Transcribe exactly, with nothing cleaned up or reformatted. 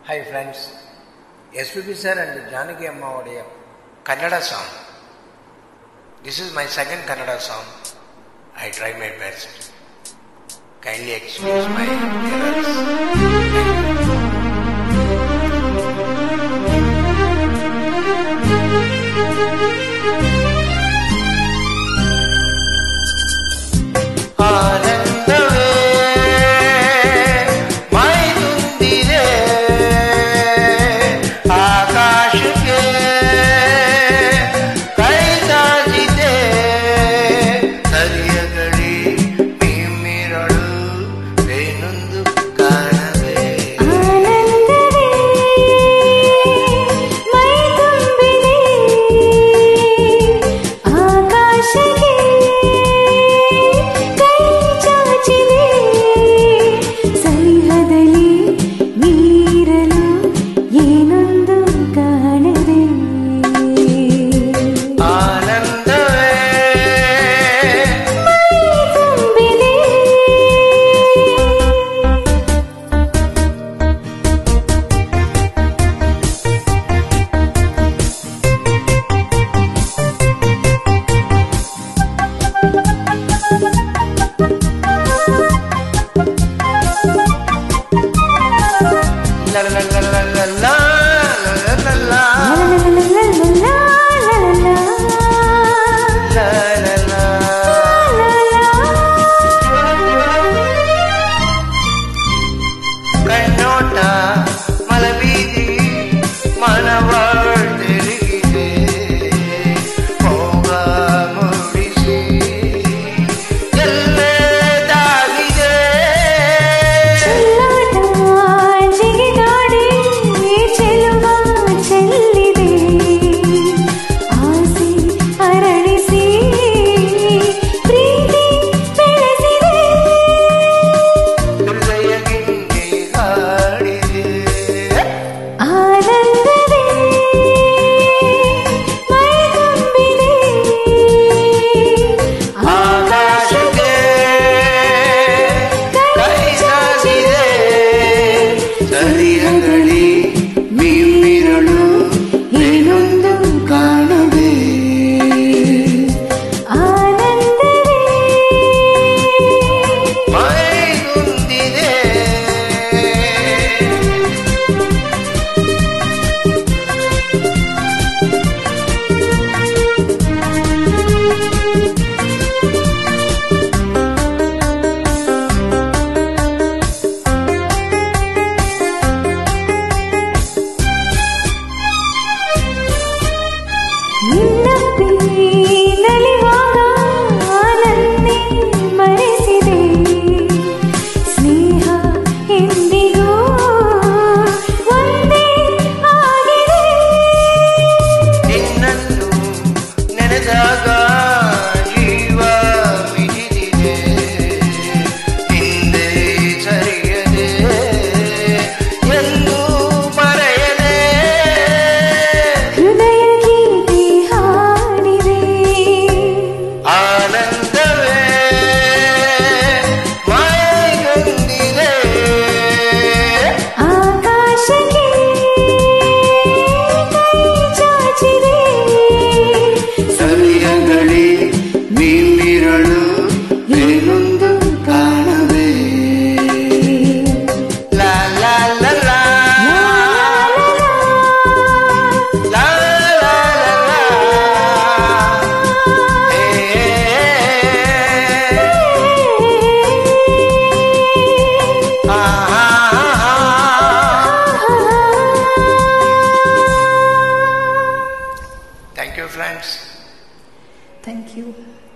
Hi friends, S P B sir and Janaki Amma Odia Kannada song. This is my second Kannada song. I try my best. Kindly excuse my errors. Aanandave mai Tundeday Aakashake kai taajide hariyagali meemiralu venundu kaanave La la la la la la la la la ಕಣ್ಣೋಟ ಮಲಬೀದಿ ಮನವಾಳ್ ತಿರುಗಿದೆ ಹೋಗ ಮುಡಿಸಿ ಎಲ್ಲದಾಗಿದೆ Thank you.